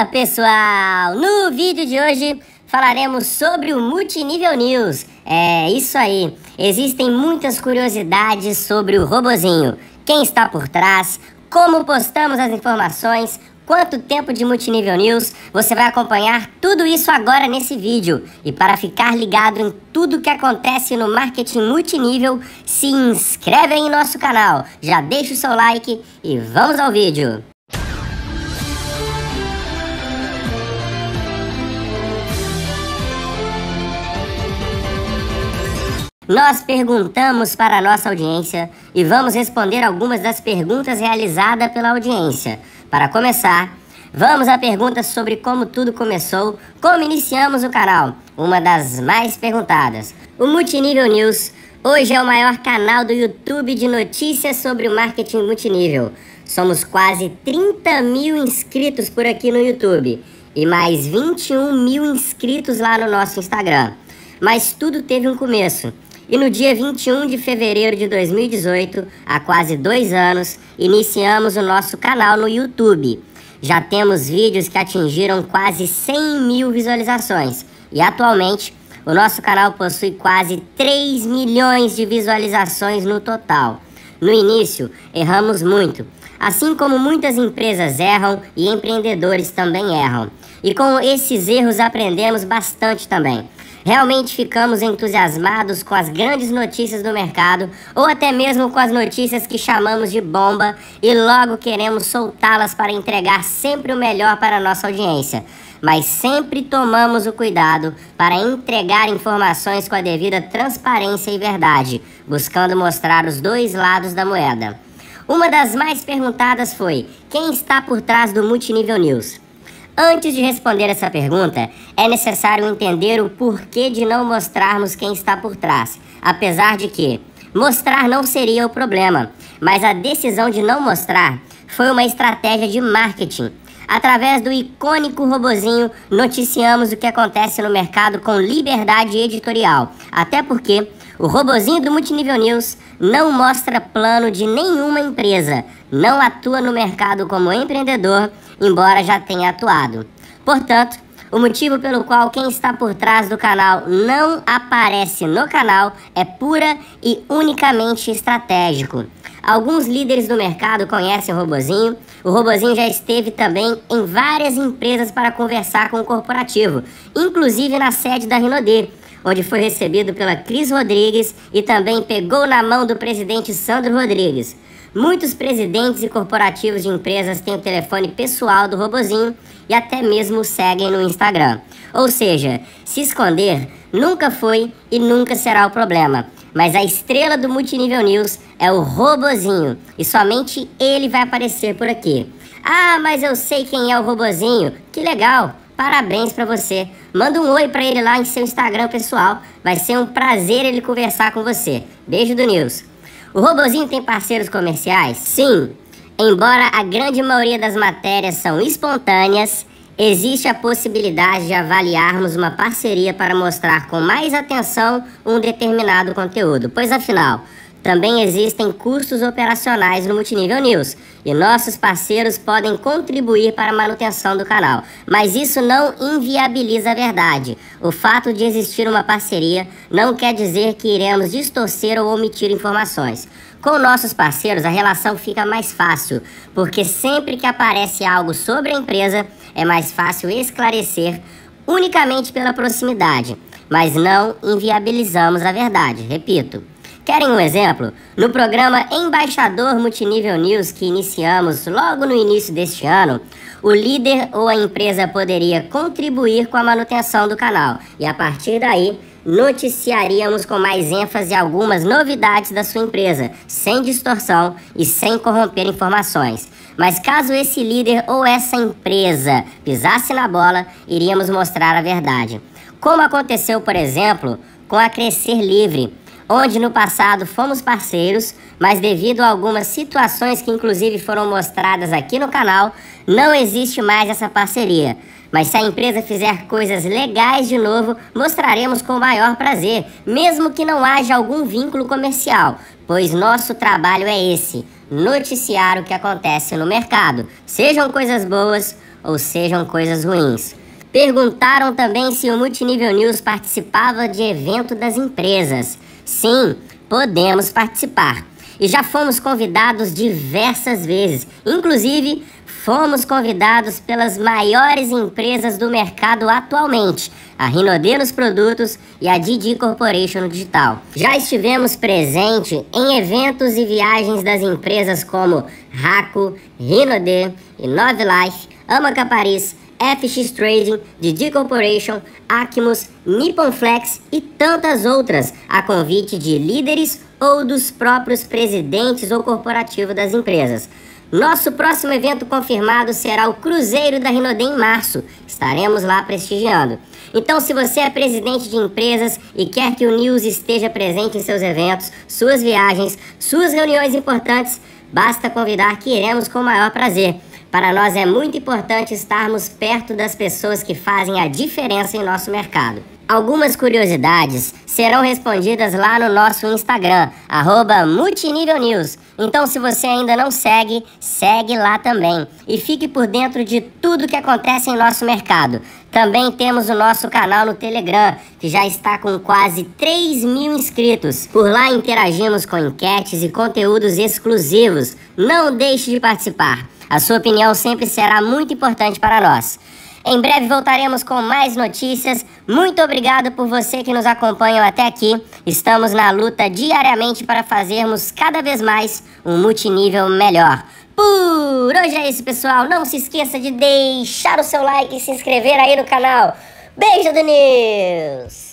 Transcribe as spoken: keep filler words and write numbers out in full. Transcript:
Fala pessoal, no vídeo de hoje falaremos sobre o Multinível News. É isso aí, existem muitas curiosidades sobre o robozinho, quem está por trás, como postamos as informações, quanto tempo de Multinível News. Você vai acompanhar tudo isso agora nesse vídeo. E para ficar ligado em tudo que acontece no marketing multinível, se inscreve aí em nosso canal, já deixa o seu like e vamos ao vídeo. Nós perguntamos para a nossa audiência e vamos responder algumas das perguntas realizadas pela audiência. Para começar, vamos à pergunta sobre como tudo começou, como iniciamos o canal, uma das mais perguntadas. O Multinível News hoje é o maior canal do YouTube de notícias sobre o marketing multinível. Somos quase trinta mil inscritos por aqui no YouTube e mais vinte e um mil inscritos lá no nosso Instagram. Mas tudo teve um começo. E no dia vinte e um de fevereiro de dois mil e dezoito, há quase dois anos, iniciamos o nosso canal no YouTube. Já temos vídeos que atingiram quase cem mil visualizações. E atualmente, o nosso canal possui quase três milhões de visualizações no total. No início, erramos muito. Assim como muitas empresas erram e empreendedores também erram. E com esses erros aprendemos bastante também. Realmente ficamos entusiasmados com as grandes notícias do mercado ou até mesmo com as notícias que chamamos de bomba e logo queremos soltá-las para entregar sempre o melhor para a nossa audiência. Mas sempre tomamos o cuidado para entregar informações com a devida transparência e verdade, buscando mostrar os dois lados da moeda. Uma das mais perguntadas foi: quem está por trás do Multinível News? Antes de responder essa pergunta, é necessário entender o porquê de não mostrarmos quem está por trás. Apesar de que mostrar não seria o problema, mas a decisão de não mostrar foi uma estratégia de marketing. Através do icônico robozinho, noticiamos o que acontece no mercado com liberdade editorial. Até porque o robozinho do Multinível News não mostra plano de nenhuma empresa, não atua no mercado como empreendedor, embora já tenha atuado. Portanto, o motivo pelo qual quem está por trás do canal não aparece no canal é pura e unicamente estratégico. Alguns líderes do mercado conhecem o robozinho. O robozinho já esteve também em várias empresas para conversar com o corporativo, inclusive na sede da Rinode, onde foi recebido pela Cris Rodrigues e também pegou na mão do presidente Sandro Rodrigues. Muitos presidentes e corporativos de empresas têm o telefone pessoal do robozinho e até mesmo o seguem no Instagram. Ou seja, se esconder nunca foi e nunca será o problema. Mas a estrela do Multinível News é o robozinho e somente ele vai aparecer por aqui. Ah, mas eu sei quem é o robozinho. Que legal! Parabéns pra você. Manda um oi pra ele lá em seu Instagram pessoal. Vai ser um prazer ele conversar com você. Beijo do News. O robozinho tem parceiros comerciais? Sim. Embora a grande maioria das matérias são espontâneas, existe a possibilidade de avaliarmos uma parceria para mostrar com mais atenção um determinado conteúdo, pois afinal, também existem custos operacionais no Multinível News e nossos parceiros podem contribuir para a manutenção do canal, mas isso não inviabiliza a verdade. O fato de existir uma parceria não quer dizer que iremos distorcer ou omitir informações. Com nossos parceiros, a relação fica mais fácil, porque sempre que aparece algo sobre a empresa, é mais fácil esclarecer unicamente pela proximidade, mas não inviabilizamos a verdade, repito. Querem um exemplo? No programa Embaixador Multinível News que iniciamos logo no início deste ano, o líder ou a empresa poderia contribuir com a manutenção do canal e a partir daí noticiaríamos com mais ênfase algumas novidades da sua empresa, sem distorção e sem corromper informações. Mas caso esse líder ou essa empresa pisasse na bola, iríamos mostrar a verdade. Como aconteceu, por exemplo, com a Crescer Livre, onde no passado fomos parceiros, mas devido a algumas situações que inclusive foram mostradas aqui no canal, não existe mais essa parceria. Mas se a empresa fizer coisas legais de novo, mostraremos com o maior prazer, mesmo que não haja algum vínculo comercial, pois nosso trabalho é esse, noticiar o que acontece no mercado, sejam coisas boas ou sejam coisas ruins. Perguntaram também se o Multinível News participava de evento das empresas. Sim, podemos participar. E já fomos convidados diversas vezes. Inclusive, fomos convidados pelas maiores empresas do mercado atualmente, a Rinode nos produtos e a Didi Corporation no digital. Já estivemos presentes em eventos e viagens das empresas como Raco, Rinode, Inove Life, Amaca Paris, F X Trading, Didi Corporation, Acmos, Nippon Flex e tantas outras, a convite de líderes ou dos próprios presidentes ou corporativos das empresas. Nosso próximo evento confirmado será o Cruzeiro da Rinode em março. Estaremos lá prestigiando. Então, se você é presidente de empresas e quer que o News esteja presente em seus eventos, suas viagens, suas reuniões importantes, basta convidar que iremos com o maior prazer. Para nós é muito importante estarmos perto das pessoas que fazem a diferença em nosso mercado. Algumas curiosidades serão respondidas lá no nosso Instagram, arroba Multinível News. Então, se você ainda não segue, segue lá também. E fique por dentro de tudo que acontece em nosso mercado. Também temos o nosso canal no Telegram, que já está com quase três mil inscritos. Por lá interagimos com enquetes e conteúdos exclusivos. Não deixe de participar. A sua opinião sempre será muito importante para nós. Em breve voltaremos com mais notícias. Muito obrigado por você que nos acompanha até aqui. Estamos na luta diariamente para fazermos cada vez mais um multinível melhor. Por hoje é isso, pessoal. Não se esqueça de deixar o seu like e se inscrever aí no canal. Beijo do News!